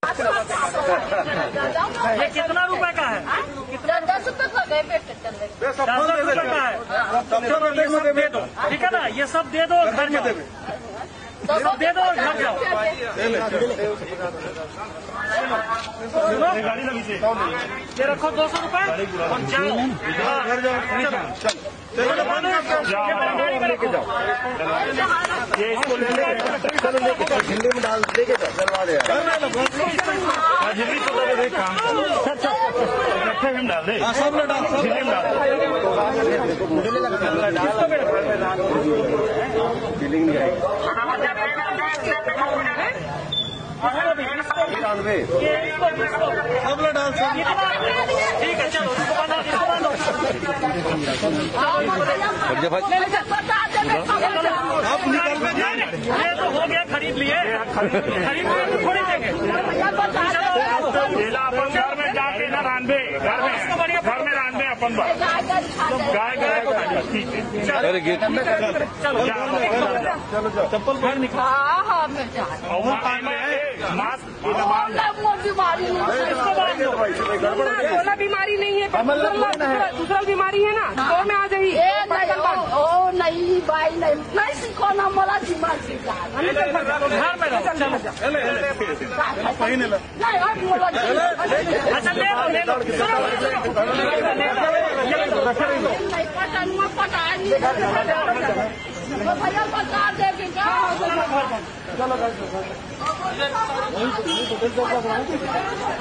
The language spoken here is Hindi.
ये कितना रुपए का है? कितना? 10 रुपए का है। 10 रुपए का है। चलो ये सब दे दो, ठीक है ना? ये सब दे दो, घर जाओ। सब दे दो, घर जाओ। ये रखो 200 रुपए और जाओ घर जाओ। लेके जाओ, ये इसको ले चलो, लेके झिल्ली में डाल लेके जाओ, चलवा दे। झिल्ली तो दे काम रखे हम डाल दे, सब में डाल, झिल्ली में डाल। फीलिंग नहीं आएगी। सब लोग डाल, ठीक है चलो, इसको बांधो, इसको बांधो। ये तो हो गया, खरीद लिए, खरीद लिए तो थोड़ी देंगे। अपन घर में जाके ना रांधे, घर में रांधे अपन गाय गाय को ठीक है। चलो चप्पल बाहर निकाल। कोरोना बीमारी नहीं है, दूसरा बीमारी है ना, तो में आ जाइए। ओ नहीं भाई, नहीं सीखो ना, मला दिमाग सीखा। घर में रहो, चलो अच्छा ले लो, भैया बता दे क्या चलो